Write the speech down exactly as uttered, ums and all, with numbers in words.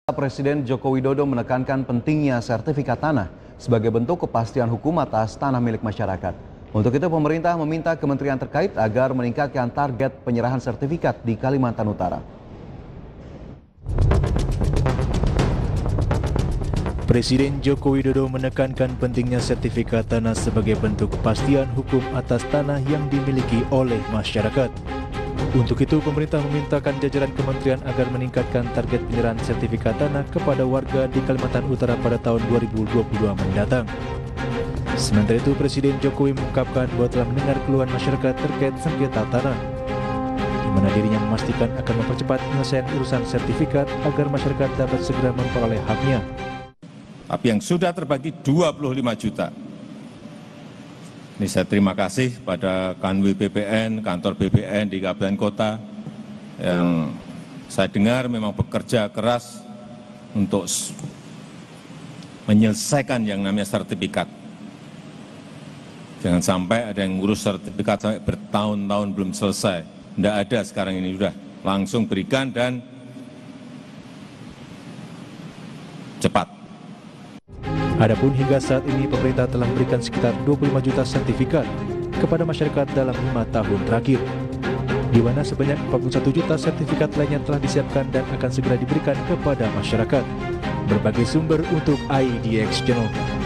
Presiden Joko Widodo menekankan pentingnya sertifikat tanah sebagai bentuk kepastian hukum atas tanah milik masyarakat. Untuk itu pemerintah meminta kementerian terkait agar meningkatkan target penyerahan sertifikat di Kalimantan Utara. Presiden Joko Widodo menekankan pentingnya sertifikat tanah sebagai bentuk kepastian hukum atas tanah yang dimiliki oleh masyarakat. Untuk itu, pemerintah memintakan jajaran kementerian agar meningkatkan target penyerahan sertifikat tanah kepada warga di Kalimantan Utara pada tahun dua ribu dua puluh dua mendatang. Sementara itu, Presiden Jokowi mengungkapkan bahwa telah mendengar keluhan masyarakat terkait sengketa tanah, di mana dirinya memastikan akan mempercepat penyelesaian urusan sertifikat agar masyarakat dapat segera memperoleh haknya. Tapi yang sudah terbagi dua puluh lima juta. Ini saya terima kasih pada Kanwil B P N, kantor B P N di Kabupaten Kota yang saya dengar memang bekerja keras untuk menyelesaikan yang namanya sertifikat. Jangan sampai ada yang ngurus sertifikat sampai bertahun-tahun belum selesai. Tidak ada sekarang ini, sudah langsung berikan dan cepat. Adapun hingga saat ini pemerintah telah memberikan sekitar dua puluh lima juta sertifikat kepada masyarakat dalam lima tahun terakhir, di mana sebanyak empat puluh satu juta sertifikat lainnya telah disiapkan dan akan segera diberikan kepada masyarakat. Berbagai sumber untuk I D X Channel.